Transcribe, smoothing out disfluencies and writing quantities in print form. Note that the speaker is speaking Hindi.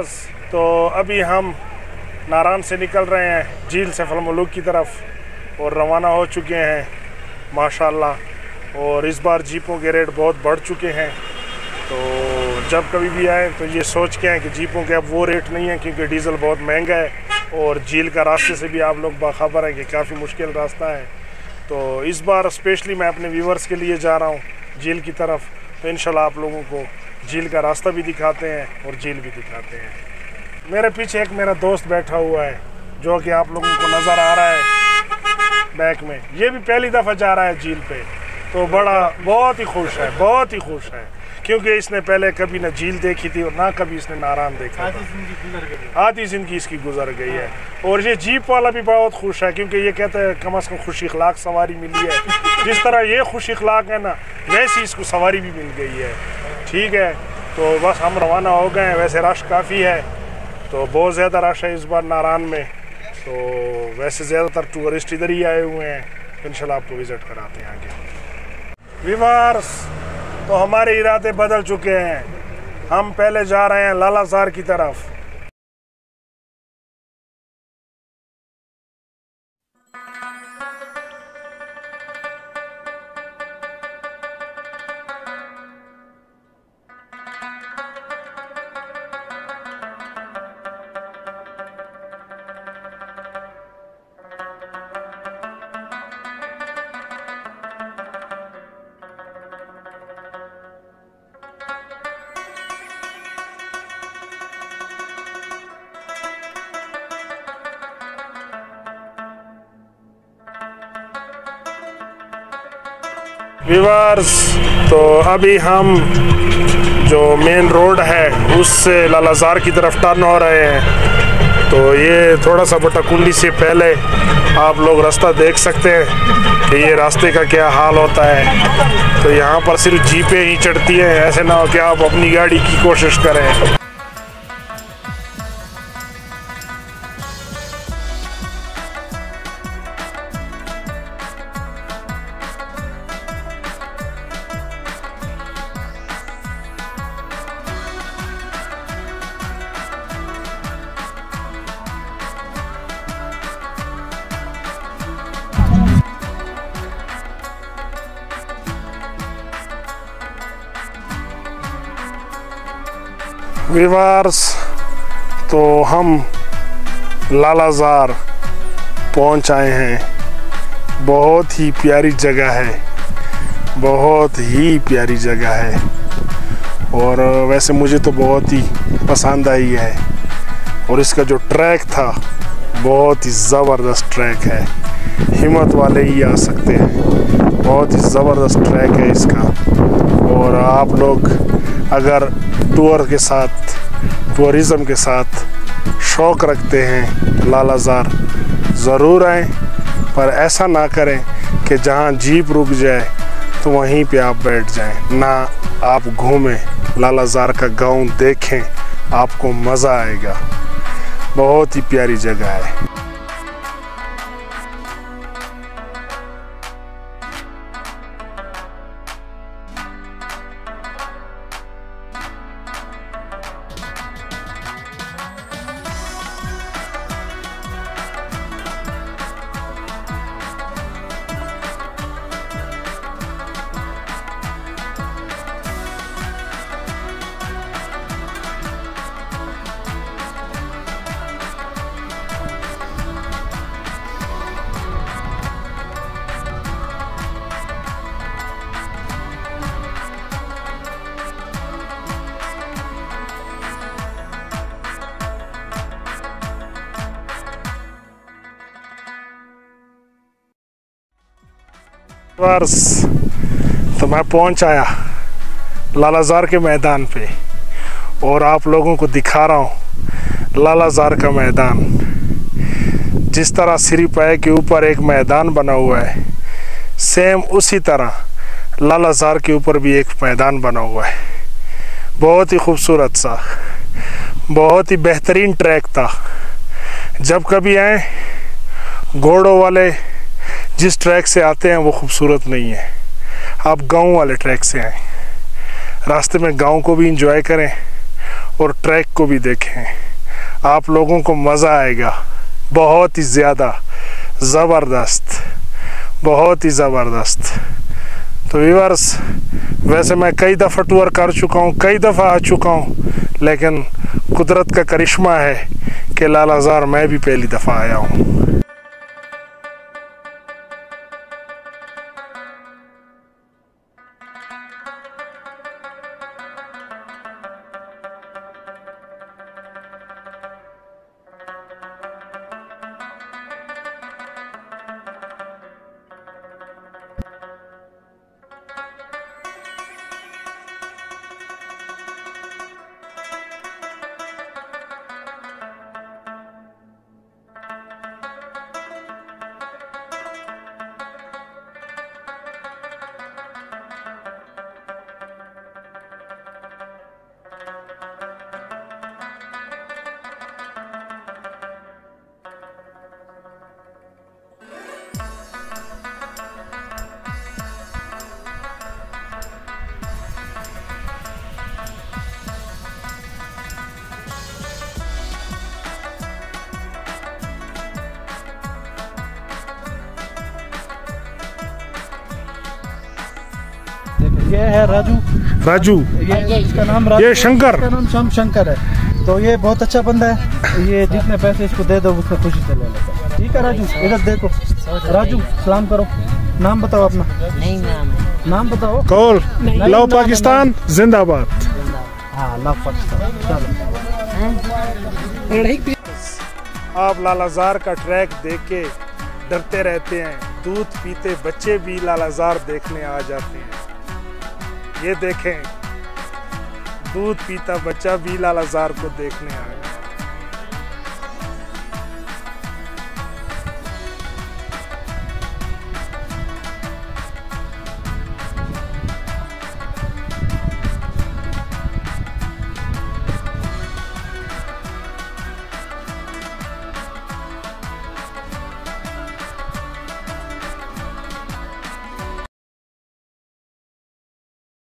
वीवर्स, तो अभी हम नारान से निकल रहे हैं झील सैफ अल मलूक की तरफ और रवाना हो चुके हैं माशाल्लाह। और इस बार जीपों के रेट बहुत बढ़ चुके हैं, तो जब कभी भी आए तो ये सोच के आए कि जीपों के अब वो रेट नहीं है, क्योंकि डीज़ल बहुत महंगा है और झील का रास्ते से भी आप लोग बाखबर हैं कि काफ़ी मुश्किल रास्ता है। तो इस बार स्पेशली मैं अपने व्यूवर्स के लिए जा रहा हूँ झील की तरफ, तो इंशाल्लाह आप लोगों को झील का रास्ता भी दिखाते हैं और झील भी दिखाते हैं। मेरे पीछे एक मेरा दोस्त बैठा हुआ है जो कि आप लोगों को नज़र आ रहा है बैक में। ये भी पहली दफ़ा जा रहा है झील पे, तो बहुत ही खुश है क्योंकि इसने पहले कभी ना झील देखी थी और ना कभी इसने नारान देखा। आधी जिंदगी इसकी गुजर गई है। और ये जीप वाला भी बहुत खुश है, क्योंकि ये कहता है कम से कम खुश इखलाक सवारी मिली है। जिस तरह ये खुश इखलाक है ना, वैसी इसको सवारी भी मिल गई है। ठीक है, तो बस हम रवाना हो गए हैं। वैसे रश काफ़ी है, तो बहुत ज़्यादा रश है इस बार नारान में, तो वैसे ज़्यादातर टूरिस्ट इधर ही आए हुए हैं। इंशाल्लाह आपको विज़िट कराते हैं आगे। व्यूअर्स, तो हमारे इरादे बदल चुके हैं। हम पहले जा रहे हैं लालाजार की तरफ। व्यूअर्स, तो अभी हम जो मेन रोड है उससे लालाजार की तरफ टर्न हो रहे हैं। तो ये थोड़ा सा बटाकुंडी से पहले आप लोग रास्ता देख सकते हैं कि ये रास्ते का क्या हाल होता है। तो यहाँ पर सिर्फ जीपें ही चढ़ती हैं, ऐसे ना हो कि आप अपनी गाड़ी की कोशिश करें। व्यूअर्स, तो हम लालाजार पहुंच आए हैं। बहुत ही प्यारी जगह है, बहुत ही प्यारी जगह है और वैसे मुझे तो बहुत ही पसंद आई है। और इसका जो ट्रैक था बहुत ही ज़बरदस्त ट्रैक है, हिम्मत वाले ही आ सकते हैं। बहुत ही ज़बरदस्त ट्रैक है इसका। और आप लोग अगर टूरिज़म के साथ शौक़ रखते हैं लालाजार ज़रूर आएँ, पर ऐसा ना करें कि जहां जीप रुक जाए तो वहीं पे आप बैठ जाएं। ना, आप घूमें, लालाजार का गांव देखें, आपको मज़ा आएगा। बहुत ही प्यारी जगह है। तो मैं पहुंच आया लालाजार के मैदान पे और आप लोगों को दिखा रहा हूँ लालाजार का मैदान। जिस तरह सिरीपाए के ऊपर एक मैदान बना हुआ है, सेम उसी तरह लालाजार के ऊपर भी एक मैदान बना हुआ है। बहुत ही खूबसूरत सा, बहुत ही बेहतरीन ट्रैक था। जब कभी आए, घोड़ों वाले जिस ट्रैक से आते हैं वो खूबसूरत नहीं है, आप गांव वाले ट्रैक से आएँ। रास्ते में गांव को भी इंजॉय करें और ट्रैक को भी देखें, आप लोगों को मज़ा आएगा। बहुत ही ज़्यादा ज़बरदस्त, बहुत ही ज़बरदस्त। तो व्यूअर्स, वैसे मैं कई दफ़ा टूर कर चुका हूँ, कई दफ़ा आ चुका हूँ, लेकिन कुदरत का करिश्मा है कि लालाज़ार मैं भी पहली दफ़ा आया हूँ। ये है राजू। राजू, ये इसका नाम राजू, ये शंकर, इसका नाम शाम शंकर है। तो ये बहुत अच्छा बंदा है, ये जितने पैसे इसको दे दो उसका खुशी से ले लेता। ठीक है राजू, इधर देखो। राजू सलाम करो, नाम बताओ अपना। नहीं नाम बताओ। कौल लव पाकिस्तान जिंदाबाद। हाँ, लव पाकिस्तान। चलो, आप लालाज़ार का ट्रैक देख के डरते रहते हैं, दूध पीते बच्चे भी लालाज़ार देखने आ जाते हैं। ये देखें, दूध पीता बच्चा भी लालाज़ार को देखने आया।